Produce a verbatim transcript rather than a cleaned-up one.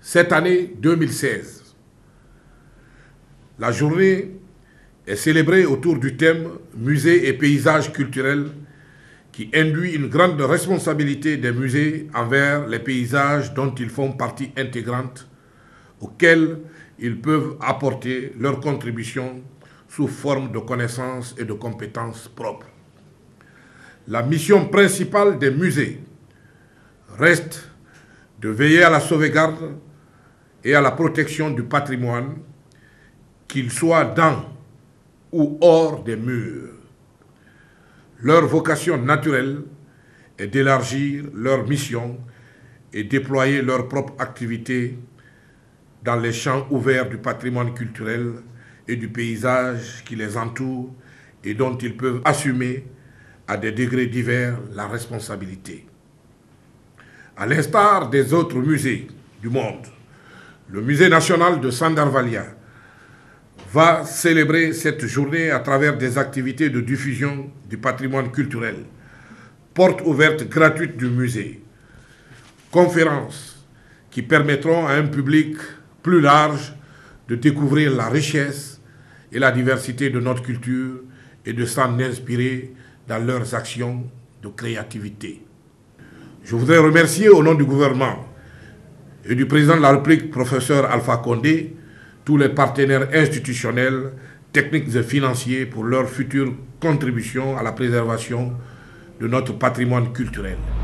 Cette année deux mille seize, la journée est célébrée autour du thème « Musées et paysages culturels » qui induit une grande responsabilité des musées envers les paysages dont ils font partie intégrante, auxquels ils peuvent apporter leur contribution sous forme de connaissances et de compétences propres. La mission principale des musées reste de veiller à la sauvegarde et à la protection du patrimoine, qu'il soit dans ou hors des murs. Leur vocation naturelle est d'élargir leur mission et déployer leur propre activité dans les champs ouverts du patrimoine culturel et du paysage qui les entoure et dont ils peuvent assumer à des degrés divers la responsabilité. À l'instar des autres musées du monde, le Musée national de Sandarvalia va célébrer cette journée à travers des activités de diffusion du patrimoine culturel, portes ouvertes gratuites du musée, conférences qui permettront à un public plus large de découvrir la richesse et la diversité de notre culture et de s'en inspirer dans leurs actions de créativité. Je voudrais remercier au nom du gouvernement et du président de la République, professeur Alpha Condé, tous les partenaires institutionnels, techniques et financiers pour leur future contribution à la préservation de notre patrimoine culturel.